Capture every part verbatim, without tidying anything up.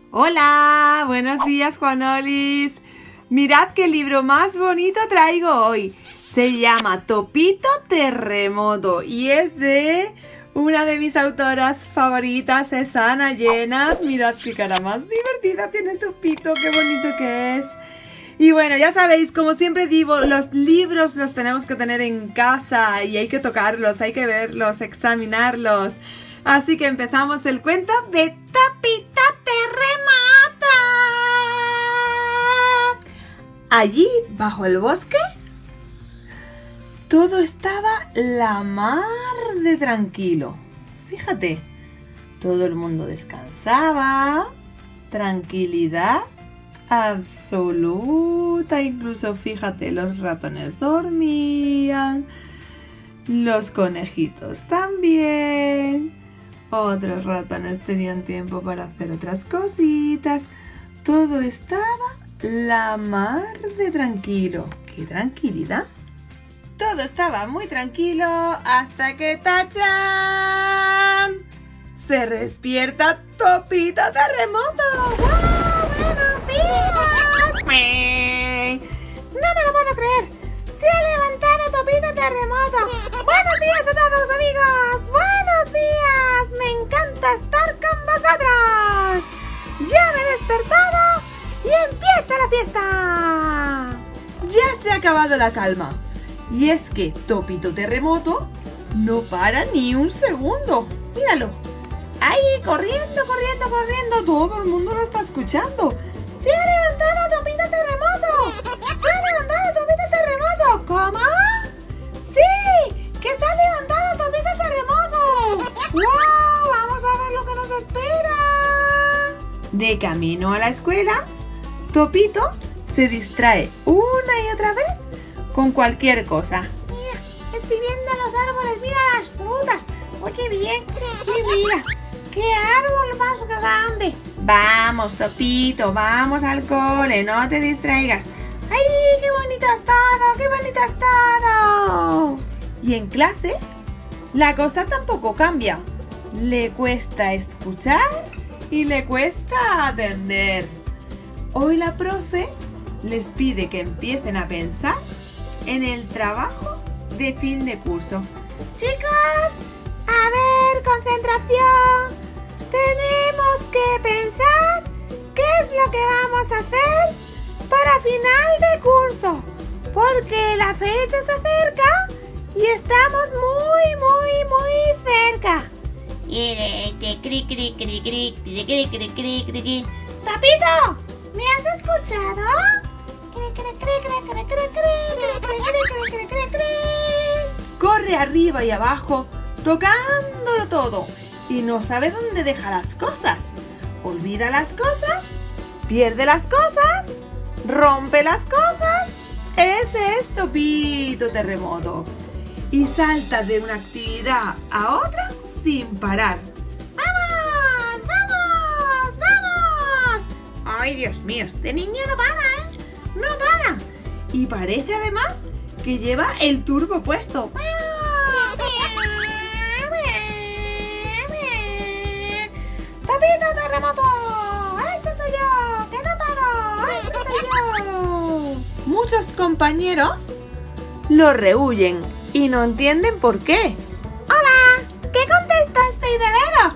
Hola, buenos días, Juanolis. Mirad qué libro más bonito traigo hoy. Se llama Topito Terremoto y es de una de mis autoras favoritas, es Ana Llenas. Mirad qué cara más divertida tiene Topito, qué bonito que es. Y bueno, ya sabéis, como siempre digo, los libros los tenemos que tener en casa y hay que tocarlos, hay que verlos, examinarlos. Así que empezamos el cuento de Topito Terremoto. Allí, bajo el bosque, todo estaba la mar de tranquilo. Fíjate, todo el mundo descansaba, tranquilidad absoluta. Incluso, fíjate, los ratones dormían, los conejitos también. Otros ratones tenían tiempo para hacer otras cositas. Todo estaba la mar de tranquilo. ¡Qué tranquilidad! Todo estaba muy tranquilo hasta que ¡tachán! Se despierta Topito Terremoto. ¡Wow! ¡Buenos días! ¡No me lo puedo creer! ¡Se ha levantado Topito Terremoto! ¡Buenos días a todos, amigos! ¡Buenos días! ¡Me encanta estar con vosotros! ¡Ya me he despertado y empieza la fiesta! Ya se ha acabado la calma. Y es que Topito Terremoto no para ni un segundo. ¡Míralo! ¡Ahí, corriendo, corriendo, corriendo! Todo el mundo lo está escuchando. ¡Se ha levantado Topito Terremoto! ¡Se ha levantado Topito Terremoto! ¿Cómo? ¡Sí! ¡Que se ha levantado Topito Terremoto! ¡Wow! ¡Vamos a ver lo que nos espera! De camino a la escuela, Topito se distrae una y otra vez con cualquier cosa. Mira, estoy viendo los árboles, mira las frutas. Oye, bien. Y mira, qué árbol más grande. Vamos, Topito, vamos al cole, no te distraigas. ¡Ay, qué bonito es todo! ¡Qué bonito es todo! Y en clase, la cosa tampoco cambia. Le cuesta escuchar y le cuesta atender. Hoy la profe les pide que empiecen a pensar en el trabajo de fin de curso. Chicos, a ver, concentración. Tenemos que pensar qué es lo que vamos a hacer para final de curso, porque la fecha se acerca y estamos muy, muy, muy cerca. ¡Topito! ¿Me has escuchado? Corre arriba y abajo, tocándolo todo, y no sabe dónde deja las cosas. Olvida las cosas, pierde las cosas, rompe las cosas. Ese es Topito Terremoto. Y salta de una actividad a otra sin parar. ¡Vamos! ¡Vamos! ¡Vamos! ¡Ay, Dios mío! Este niño no para, ¿eh? ¡No para! Y parece además que lleva el turbo puesto. ¡Topito Terremoto! ¡Ese soy yo! ¡Que no paro! ¡Ese soy yo! Muchos compañeros lo rehuyen y no entienden por qué. ¡Hola! ¿Qué contento estoy de veros?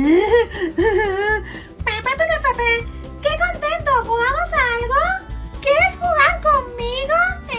Pepe, pepe, pepe. ¡Qué contento! ¿Jugamos a algo? ¿Quieres jugar conmigo?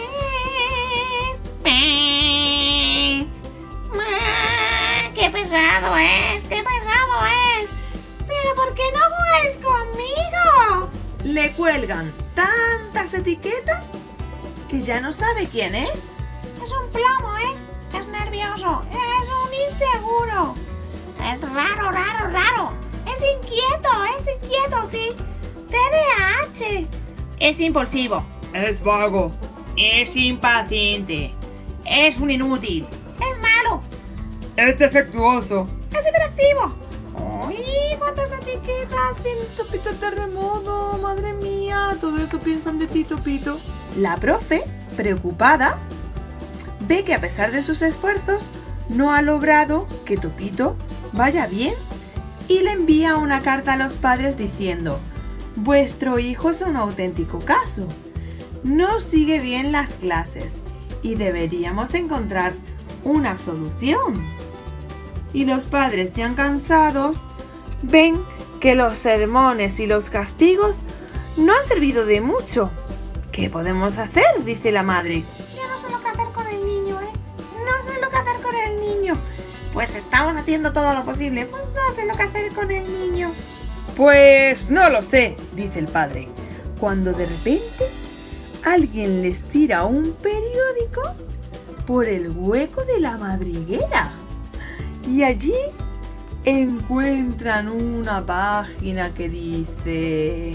¡Qué pesado es! ¡Qué pesado es! ¿Pero por qué no jugáis conmigo? Le cuelgan tantas etiquetas que ya no sabe quién es. Es un plomo, ¿eh? Es nervioso, es un inseguro. Es raro, raro, raro. Es inquieto, es inquieto, sí. T D A H. Es impulsivo. Es vago. Es impaciente. Es un inútil. Es malo. Es defectuoso. Es hiperactivo. ¡Ay, cuántas etiquetas tiene Topito Terremoto! ¡Madre mía! Todo eso piensan de ti, Topito. La profe, preocupada, ve que a pesar de sus esfuerzos, no ha logrado que Topito vaya bien y le envía una carta a los padres diciendo: vuestro hijo es un auténtico caso. No sigue bien las clases y deberíamos encontrar una solución. Y los padres, ya cansados, ven que los sermones y los castigos no han servido de mucho. ¿Qué podemos hacer?, dice la madre. Yo no sé lo que hacer con el niño, ¿eh? No sé lo que hacer con el niño. Pues estamos haciendo todo lo posible. Pues no sé lo que hacer con el niño. Pues no lo sé, dice el padre, cuando de repente alguien les tira un periódico por el hueco de la madriguera. Y allí encuentran una página que dice: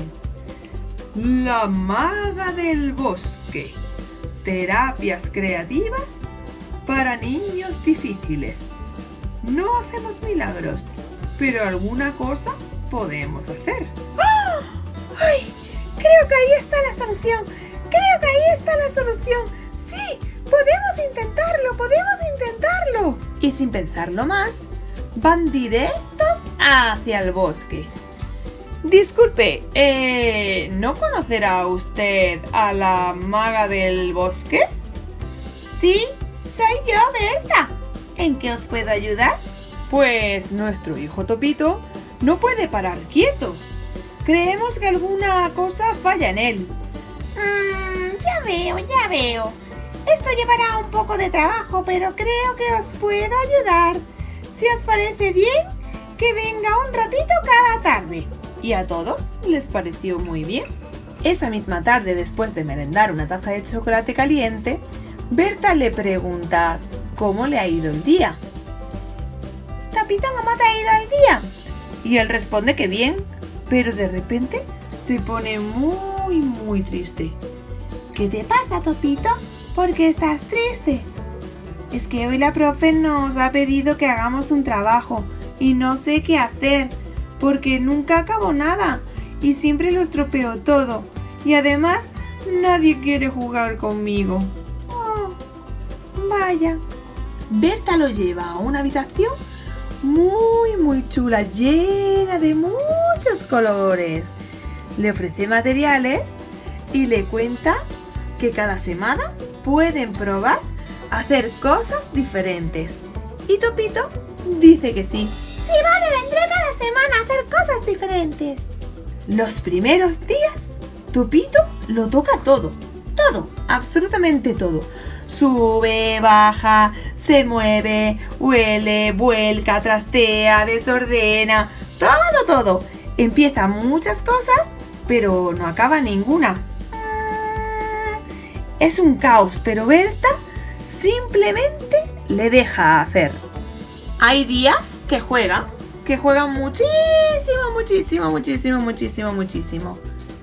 La maga del bosque. Terapias creativas para niños difíciles. No hacemos milagros, pero alguna cosa podemos hacer. ¡Oh! ¡Ay! Creo que ahí está la solución. Creo que ahí está la solución. Sí, podemos intentarlo, podemos intentarlo. Y sin pensarlo más, van directos hacia el bosque. Disculpe, eh, ¿no conocerá usted a la maga del bosque? Sí, soy yo, Berta. ¿En qué os puedo ayudar? Pues nuestro hijo Topito no puede parar quieto. Creemos que alguna cosa falla en él. Mm, ya veo, ya veo. Esto llevará un poco de trabajo, pero creo que os puedo ayudar. Si os parece bien, que venga un ratito cada tarde. Y a todos les pareció muy bien. Esa misma tarde, después de merendar una taza de chocolate caliente, Berta le pregunta cómo le ha ido el día. Topito, ¿cómo te ha ido el día? Y él responde que bien, pero de repente se pone muy, muy triste. ¿Qué te pasa, Topito? ¿Por qué estás triste? Es que hoy la profe nos ha pedido que hagamos un trabajo y no sé qué hacer, porque nunca acabo nada y siempre lo estropeo todo. Y además, nadie quiere jugar conmigo. Oh, vaya. Berta lo lleva a una habitación muy, muy chula, llena de muchos colores. Le ofrece materiales y le cuenta que cada semana pueden probar a hacer cosas diferentes. Y Topito dice que sí. Sí, vale, vendré cada semana a hacer cosas diferentes. Los primeros días, Topito lo toca todo. Todo, absolutamente todo. Sube, baja, se mueve, huele, vuelca, trastea, desordena. Todo, todo. Empieza muchas cosas, pero no acaba ninguna. Es un caos, pero Berta simplemente le deja hacer. Hay días que juega, que juega muchísimo, muchísimo, muchísimo, muchísimo, muchísimo.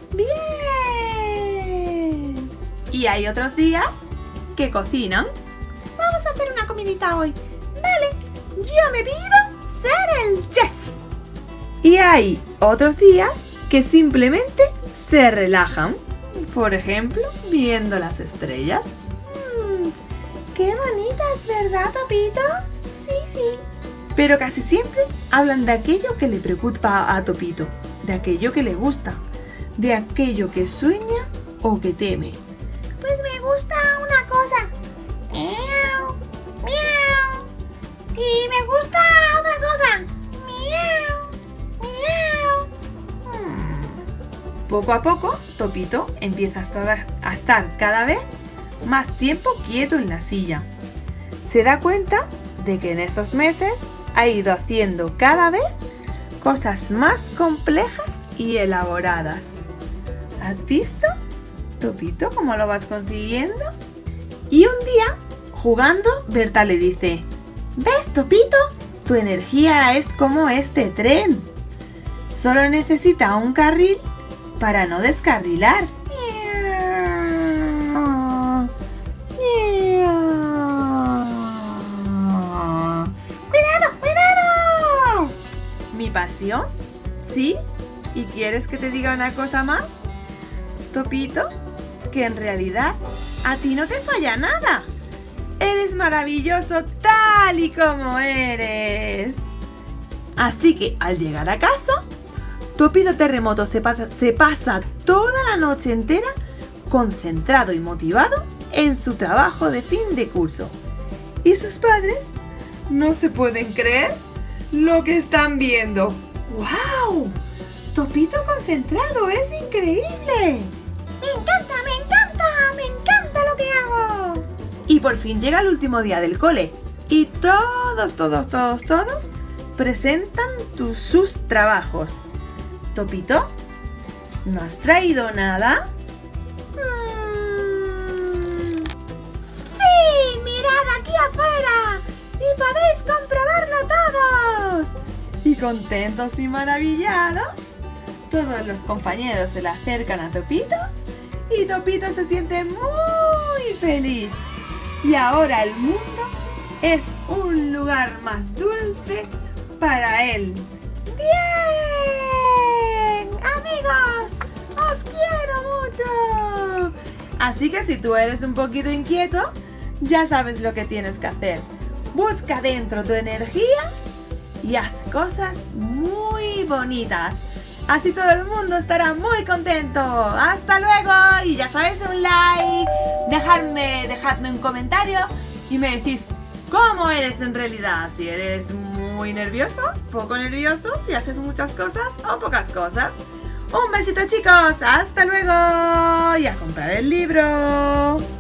Bien. Y hay otros días que cocinan. Vamos a hacer una comidita hoy. Vale, yo me pido ser el chef. Y hay otros días que simplemente se relajan. Por ejemplo, viendo las estrellas. Mm, ¡Qué bonitas, ¿verdad, Topito? Sí, sí. Pero casi siempre hablan de aquello que le preocupa a Topito, de aquello que le gusta, de aquello que sueña o que teme. Pues me gusta una cosa. Miau, miau. Y me gusta otra cosa. Miau, miau. Hmm. Poco a poco, Topito empieza a estar, a estar cada vez más tiempo quieto en la silla. Se da cuenta de que en estos meses ha ido haciendo cada vez cosas más complejas y elaboradas. ¿Has visto, Topito, cómo lo vas consiguiendo? Y un día, jugando, Berta le dice: ¿ves, Topito? Tu energía es como este tren. Solo necesita un carril para no descarrilar. ¡Cuidado, cuidado! ¿Mi pasión? ¿Sí? ¿Y quieres que te diga una cosa más, Topito? Que en realidad a ti no te falla nada. Eres maravilloso tal y como eres. Así que al llegar a casa, Topito Terremoto se pasa, se pasa toda la noche entera concentrado y motivado en su trabajo de fin de curso. Y sus padres no se pueden creer lo que están viendo. ¡Wow! ¡Topito concentrado! ¡Es increíble! ¡Me encanta, me encanta! ¡Me encanta lo que hago! Y por fin llega el último día del cole. Y todos, todos, todos, todos presentan tus, sus trabajos. Topito, ¿no has traído nada? Mm, ¡sí! ¡Mirad aquí afuera! ¡Y podéis comprobarlo todos! Y contentos y maravillados, todos los compañeros se le acercan a Topito y Topito se siente muy feliz. Y ahora el mundo es un lugar más dulce para él. ¡Bien! Amigos, os quiero mucho. Así que si tú eres un poquito inquieto, ya sabes lo que tienes que hacer. Busca dentro tu energía y haz cosas muy bonitas. Así todo el mundo estará muy contento. ¡Hasta luego! Y ya sabéis, un like, dejadme, dejadme un comentario y me decís cómo eres en realidad. Si eres muy nervioso, poco nervioso, si haces muchas cosas o pocas cosas. Un besito, chicos. ¡Hasta luego! Y a comprar el libro.